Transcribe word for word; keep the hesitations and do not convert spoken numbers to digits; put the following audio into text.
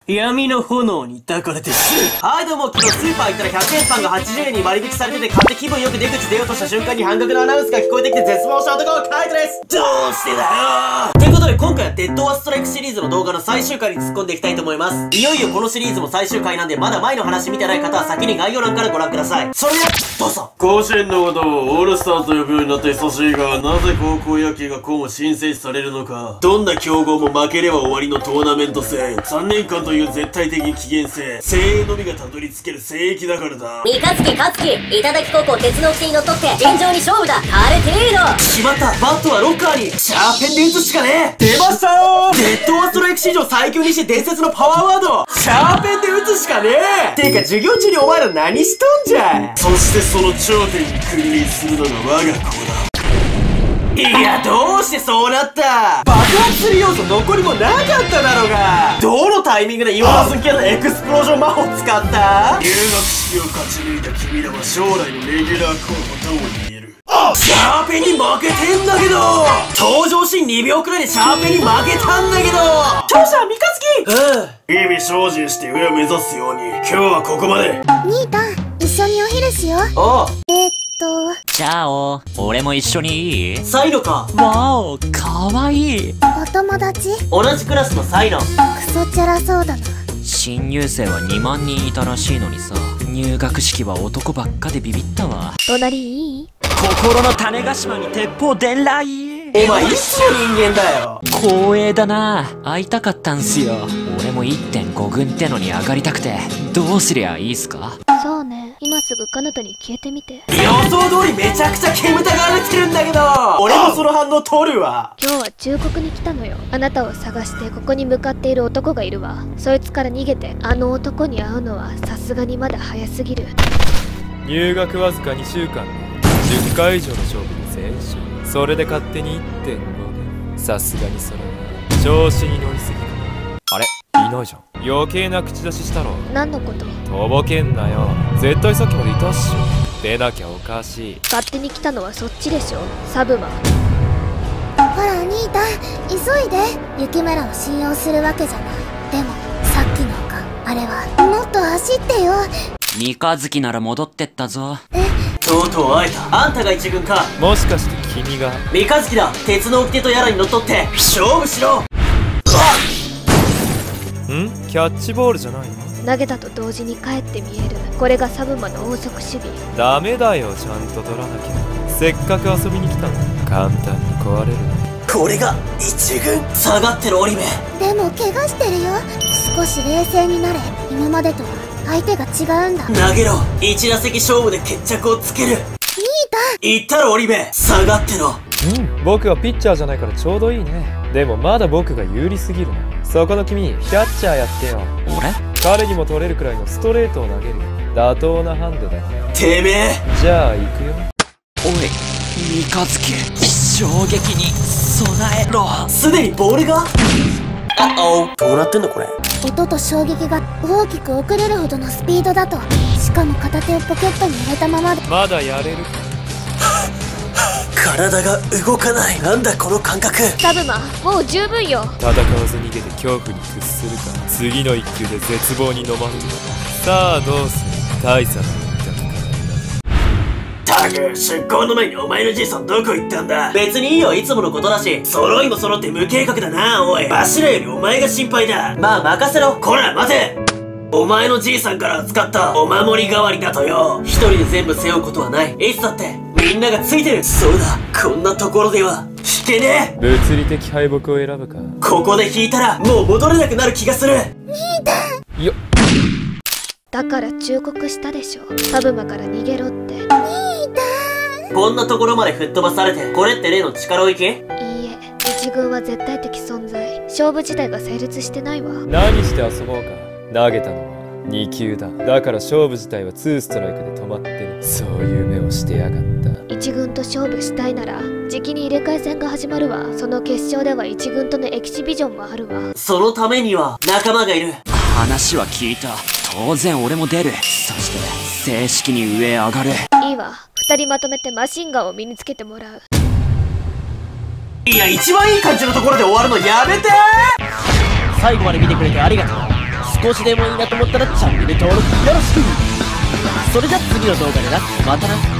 闇の炎に抱かれてはい、どうも、昨日スーパー行ったらひゃくえんパンがはちじゅうえんに割引されてて買って気分よく出口出ようとした瞬間に半額のアナウンスが聞こえてきて絶望した男、カイトです。どうしてだよー。ということで今回はデッド・オア・ストライクシリーズの動画の最終回に突っ込んでいきたいと思います。いよいよこのシリーズも最終回なんで、まだ前の話見てない方は先に概要欄からご覧ください。それでは、どうぞ。 甲子園のことをオールスターと呼ぶようになって久しいが、なぜ高校野球が今後申請されるのか。どんな強豪も負ければ終わりのトーナメント戦。さんねんかんという絶対的危険性。精鋭のみがたどり着ける聖域だからだ。 三日月勝樹、頂高校鉄の掟にのっとって尋常に勝負だ。あれ程度。 しまった。バットはロッカーに。シャーペンで打つしかねえ。出ましたよー。デッド・オア・ストライク史上最強にして伝説のパワーワード。シャーペンで打つしかねえ。てか授業中にお前ら何しとんじゃ。 そしてその頂点に君臨するのが我が子だ。 いや、どうしてそうなった。爆発する要素残りもなかっただろうが。どのタイミングで岩尾キャラのエクスプロージョン魔法使った。 入学式を勝ち抜いた君らは将来のレギュラー候補とも言える。 シャーペンに負けてんだけど。登場シーンにびょうくらいでシャーペンに負けたんだけど。勝者三日月。 日々精進して上を目指すように。今日はここまで。 兄たん、一緒にお昼しよう。 おう。 えー、っとじゃあお俺も一緒にいい？ サイロか。 わお、かわいい。 お友達？ 同じクラスのサイロン。 クソチャラそうだな。 新入生はにまんにんいたらしいのにさ、入学式は男ばっかでビビったわ。 隣いい？ 心の種子島に鉄砲伝来。 お前いつの人間だよ。 光栄だな。会いたかったんすよ。俺も いってんご 軍ってのに上がりたくて。どうすりゃいいっすか？ そうね、今すぐ彼方に消えてみて。 予想通りめちゃくちゃ煙たがられてるんだけど、俺もその反応取るわ。 今日は忠告に来たのよ。あなたを探してここに向かっている男がいるわ。そいつから逃げてあの男に会うのはさすがにまだ早すぎる。 入学わずかにしゅうかんでじゅっかい以上の勝負で全勝。それで勝手に いってんご 年。さすがにそれは調子に乗りすぎか。あれいないじゃん。余計な口出ししたろ。 何のこと？ とぼけんなよ。絶対さっきまでいたっしょ。出なきゃおかしい。 勝手に来たのはそっちでしょ、サブマ。ほら兄たん、急いで。雪村を信用するわけじゃない。でもさっきのか、あれはもっと走ってよ。 三日月なら戻ってったぞ。 え、 とうとう会えた。あんたが一軍か。 もしかして君が？ 三日月だ。鉄の掟とやらにのっとって勝負しろ。 ん？キャッチボールじゃないの？ 投げたと同時に帰って見える。これがサブマの王則主義。 ダメだよ、ちゃんと取らなきゃ。せっかく遊びに来たのに簡単に壊れるな。 これが一軍。下がってる織部。 でも怪我してるよ。少し冷静になれ。今までとは相手が違うんだ。 投げろ。一打席勝負で決着をつける。 兄たん、 言ったろ織部。下がってろ。 うん、僕はピッチャーじゃないからちょうどいいね。でもまだ僕が有利すぎるな。そこの君、キャッチャーやってよ。 俺？ 彼にも取れるくらいのストレートを投げるよ。妥当なハンデだ。 てめえ。 じゃあ行くよ。 おい、三日月、衝撃に備えろ。 すでにボールが。あおう。どうなってんのこれ。 音と衝撃が大きく遅れるほどのスピードだと。しかも片手をポケットに入れたままで。 まだやれるか。 体が動かない。なんだこの感覚。 サブマ、もう十分よ。 戦わず逃げて恐怖に屈するか。次の一球で絶望に飲まれるのか。さあどうする。大差の一択か。 たく、出航の前にお前のじいさんどこ行ったんだ。別にいいよ、いつものことだし。揃いも揃って無計画だな。おい、柱よりお前が心配だ。まあ任せろ。こら待て。お前のじいさんから預かったお守り代わりだとよ。一人で全部背負うことはない。いつだってみんながついてる。そうだ、こんなところでは引けねえ。物理的敗北を選ぶか。 ここで引いたらもう戻れなくなる気がする。 よっ。 だから忠告したでしょ、サブマから逃げろって。兄たん、 こんなところまで吹っ飛ばされて、これって例の力追い系？ いいえ、一軍は絶対的存在。勝負自体が成立してないわ。 何して遊ぼうか。投げたのはにきゅうだ。だから勝負自体はツーストライクで止まってる。そういう目をしてやがった。 一軍と勝負したいならじきに入れ替え戦が始まるわ。その決勝では一軍とのエキシビジョンもあるわ。 そのためには仲間がいる。 話は聞いた。当然俺も出る。そして正式に上へ上がる。 いいわ、二人まとめてマシンガンを身につけてもらう。 いや、一番いい感じのところで終わるのやめてー。最後まで見てくれてありがとう。 少しでもいいなと思ったらチャンネル登録よろしく。それじゃ次の動画でな、またな。